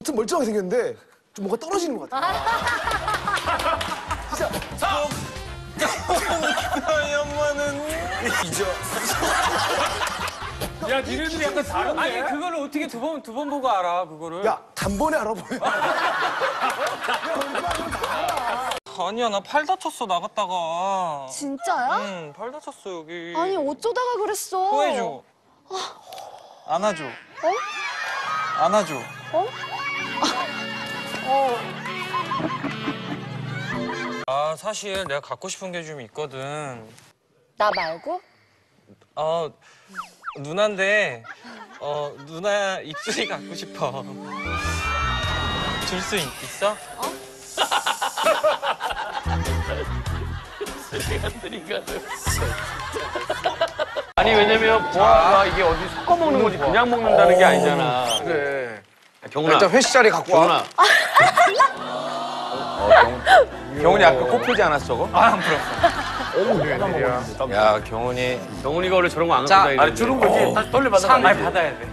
좀 멀쩡하게 생겼는데 좀 뭔가 떨어지는 것 같아. 진짜. 나의 엄마는 잊어. 야, 니네들이 약간 다른데? 아니, 그거를 어떻게 두 번 보고 알아, 그거를? 야, 단번에 알아보여. 아니야, 나 팔 다쳤어, 나갔다가. 진짜야? 응, 팔 다쳤어, 여기. 아니 어쩌다가 그랬어? 토해줘. 안아줘. 안아줘. 아, 사실 내가 갖고 싶은 게 좀 있거든. 나 말고? 누나인데, 누나 입술이 갖고 싶어. 줄 수 있어? 아니, 왜냐면 보아가 이게 어디 섞어 먹는 거지 그냥 먹는다는 게 아니잖아. 그래. 경훈아. 일단 회식 자리 갖고 와. 경훈이 아까 코 풀지 않았어, 저거? 안 풀었어. 야, 경훈이. 경훈이가 원래 저런 거 안 갖고 자, 다니는데. 아니, 주는 거지. 다시 돌려받아. 많이 받아야 돼.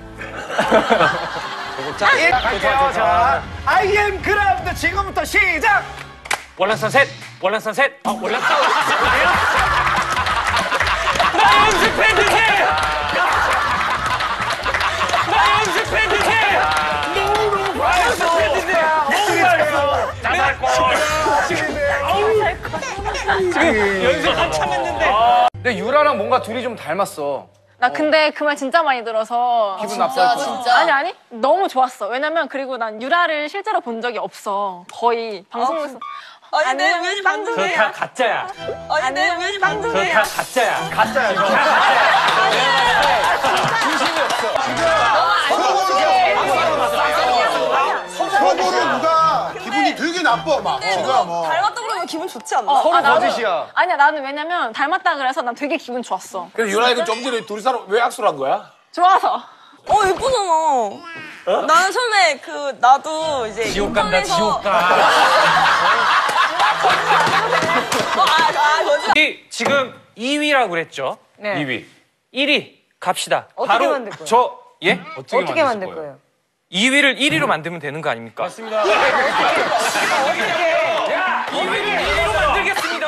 자, I am 크라프트 지금부터 시작! 월남선 셋! 월남선 셋! 월남선! 나 연습했는데! 나 연습했는데! 너무 잘했어! 나갈걸! 지금 연습 한참 했는데! 근데 유라랑 뭔가 둘이 좀 닮았어. 나 근데 그 말 진짜 많이 들어서 기분 나빴어. 진짜? 아니 너무 좋았어. 왜냐면 그리고 난 유라를 실제로 본 적이 없어. 거의 방송에서 아니 내가 왜 저 다 가짜야. 아니 내가 왜 저 다 가짜야. 가짜야, 너. 서로를 누가 기분이 되게 나빠 막 지가 뭐 닮았다 그러면 기분 좋지 않나? 서로 나도- 거짓이야. 아니야 나는 왜냐면 닮았다 그래서 난 되게 기분 좋았어. 그래서 유라이는 좀 전에 둘이 서로 왜 악수를 한 거야? 좋아서. 예쁘잖아. 나는 처음에 나도 이제 지옥 간다, 인터넷에서- 지옥 가. 거짓말. 지금 2위라고 그랬죠? 네. 2위. 1위 갑시다. 어떻게 만들 거예요? 예? 어떻게 만들 거예요? 2위를 1위로 만들면 되는 거 아닙니까? 맞습니다. 2위를 1위로 만들겠습니다.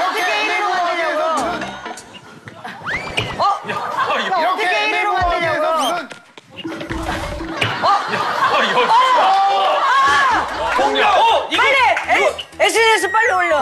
이렇게 애매모호하게해서 무슨 SNS 빨리 올려.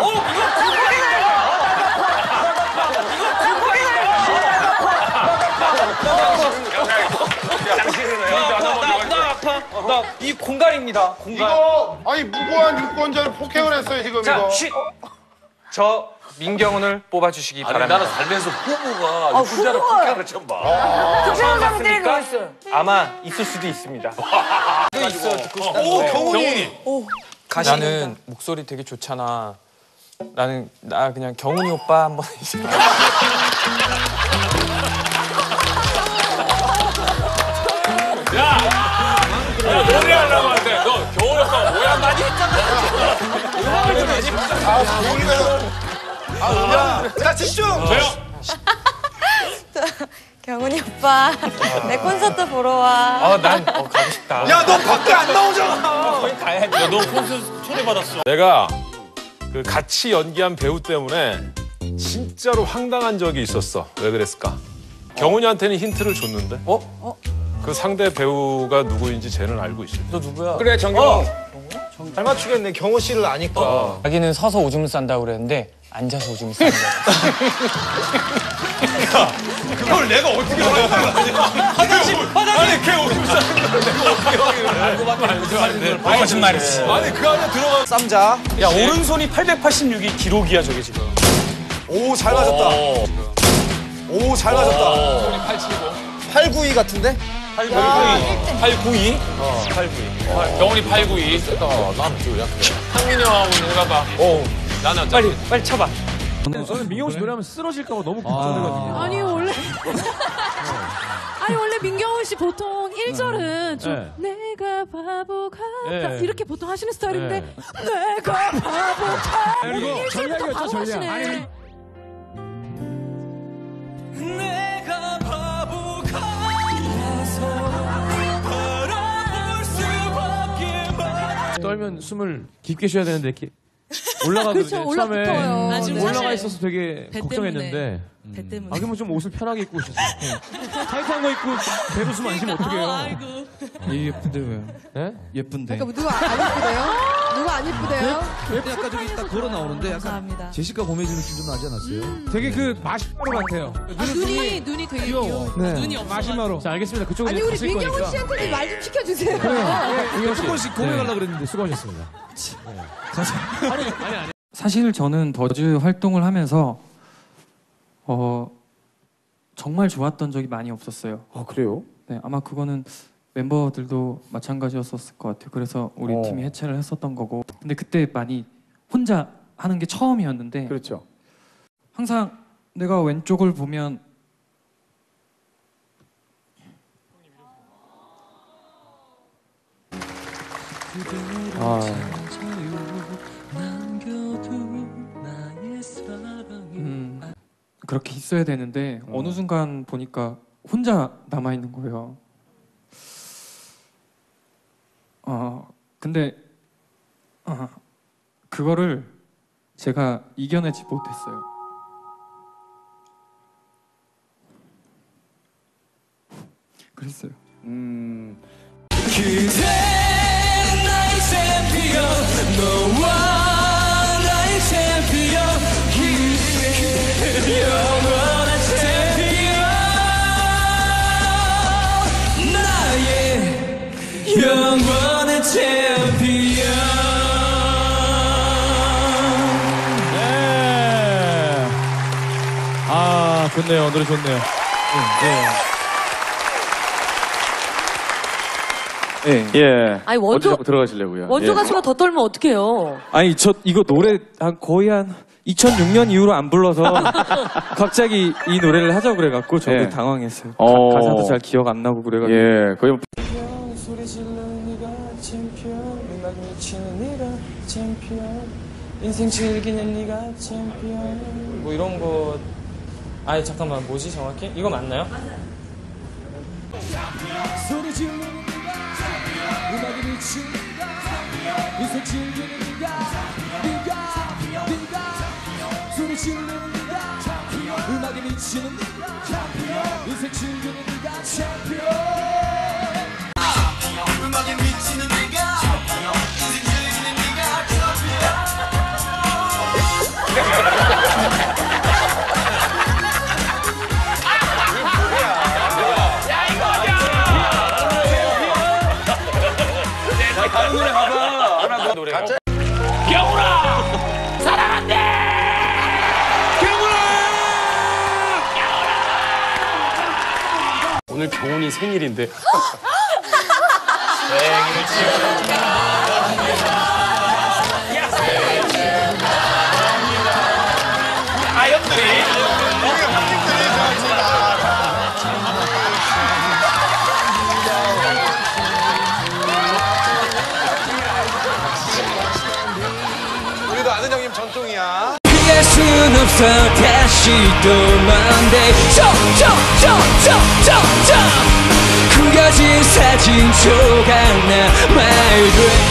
나 아파. 나 이 공간입니다. 공간. 이거 아니 무고한 유권자를 폭행을 했어요 지금 자, 이거. 저 민경훈을 뽑아주시기 아니, 바랍니다. 나는 살면서 후보가 유권자를 폭행을 처음 봐. 맞습니까? 아마 있을 수도 있습니다. 오, 경훈이. 나는 목소리 되게 좋잖아. 나 그냥 경훈이 오빠 한번. 노래 하려고 하는데 너 경훈이 오빠 뭐야? 많이 자, 집중! 경훈이 오빠 내 콘서트 보러 와. 난 가고 싶다. 야, 너 밖에 안 나오잖아! 거기 가야지. 너 콘서트 초대받았어. 내가 그 같이 연기한 배우 때문에 진짜로 황당한 적이 있었어. 왜 그랬을까? 경훈이한테는 힌트를 줬는데. 그 상대 배우가 누구인지 쟤는 알고 있어. 너 누구야? 그래, 정경호. 잘 맞추겠네, 경호 씨를 아니까. 자기는 서서 오줌을 싼다고 그랬는데 앉아서 오줌을 싸는 거야. 그걸 내가 어떻게 화장실! 아니, 걔 오줌 싸는 걸 내가 어떻게 확인을 해? 거짓말이지. 아니, 그 안에 들어가. 쌈자. 야, 오른손이 886이 기록이야, 저게 지금. 오, 잘 맞았다. 오, 잘 맞았다. 892 같은데? 892? 892. 경훈이 892. 나는 좀 약해. 상민이 형하고 내가봐. 나는 빨리 쳐봐. 저는 민경호 씨 노래하면 쓰러질까봐 너무 걱정되거든요. 아니 원래 민경훈 씨 보통 1절은 좀 내가 바보 같다 이렇게 보통 하시는 스타일인데 내가 바보 같다 그리고 전략이었죠, 바보 전략. 하시네. 내가 바보 같아서 바라볼 수밖에 떨면 숨을 깊게 쉬어야 되는데 이렇게 올라가거든요. 그쵸, 처음에 올라붙어요. 나중에 올라가 사실 있어서 되게 배 걱정했는데. 배 때문에. 아, 그러면 좀 옷을 편하게 입고 오셨어요. 타이트한 거 입고 배로 숨 안 쉬면 어떡해요? 아이고. 예쁜데 왜요? 예? 예쁜데. 그러니까 누가 안 예쁘대요? 누가 안 예쁘대요? 근데 약간 저기 딱 걸어 나오는데 약간 감사합니다. 제시카 고메즈 느낌 좀 나지 않았어요? 되게 그 마시마로 같아요. 눈이 되게 귀여워. 네. 눈이 없어. 마시마로. 자, 알겠습니다. 그쪽으로 아니 이제 우리 갔을 민경훈 거니까. 씨한테 말 좀 시켜주세요. 민경 씨. 조금씩 공연 네. 가려고 그랬는데 수고하셨습니다. 사실 저는 더즈 활동을 하면서 정말 좋았던 적이 많이 없었어요. 아 그래요? 네, 아마 그거는 멤버들도 마찬가지였었을 것 같아요. 그래서 우리 팀이 해체를 했었던 거고. 근데 그때 많이 혼자 하는 게 처음이었는데 그렇죠. 항상 내가 왼쪽을 보면 그렇게 있어야 되는데 어느 순간 보니까 혼자 남아 있는 거예요. 근데 그거를 제가 이겨내지 못했어요. 그랬어요. 그대 나의 챔피언 너와 나의 챔피언 영원한 챔피언 나의 영원한 챔피언. 네. 아, 좋네요. 노래 좋네요. 네. 예. 아니 원조 들어가시려고요? 원조 가수가 더 떨면 어떡해요? 아니 저 이거 노래 거의 한 2006년 이후로 안 불러서 갑자기 이 노래를 하자고 그래갖고 저도 예. 당황했어요. 어. 가사도 잘 기억 안 나고 그래가지고. 예, 거의 소리 지르는 네가 챔피언, 음악 미치는 네가 챔피언, 인생 즐기는 네가 챔피언, 뭐 이런 거. 아니 잠깐만, 뭐지 정확히? 이거 맞나요? 소리 지르는 네가 음악이 미치는 네가 인생 즐기는 네가 소리 지르는 네가 음악이 미치는 네가 인생 즐기는 네가 챔피언. 음악에 미치는 네가 인생 즐기는 네가 다른 노래 가봐. 하나 더 노래. 경훈아 사랑한대. 오늘 경훈이 생일인데. 우리도 아는 형님 전통이야. 피할 순 없어 다시 또 Monday 구겨진 사진 조각 남아있네.